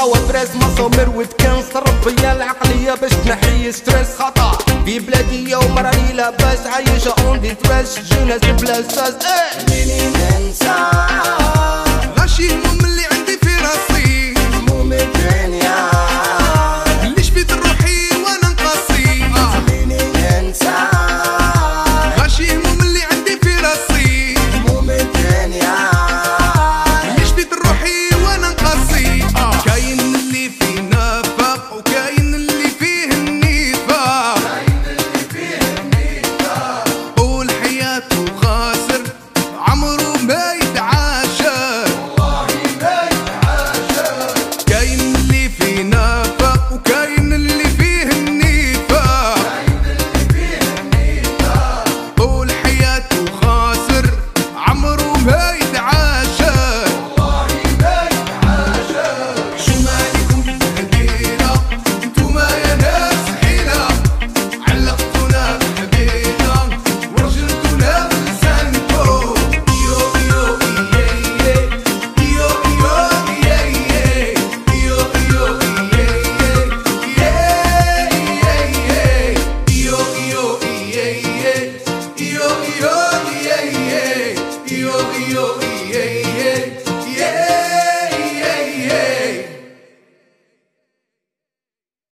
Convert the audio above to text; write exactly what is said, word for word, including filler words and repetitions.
توا براس مصامر وتكنسر بيا العقلية باش تنحي ستريس خطا في بلادي ومراني لاباس عايشة اون دي تراش جينا بلا ساس خليني ننسى غاشي هموم اللي عندي في راسي هموم الدنيا اللي شفيت روحي وانا نقصي خليني ننسى غاشي هموم اللي عندي في راسي هموم الدنيا اللي شفيت روحي وانا نقصي كاين اللي فيه نفاق وكاين اللي فيه النفاق والحياة خاسر عمرو ما يتعاشر كاين اللي فيه نفاق وكاين اللي فيه النفاق والحياة خاسر عمرو ما يتعاشر شو مالكم بهدينا انتوما يا ناس حيلة علقتونا بحبينا ورجلتونا بلسانكم يو يو يي يو يو يي يو يو يي يو يو يي يو يو يي يو يو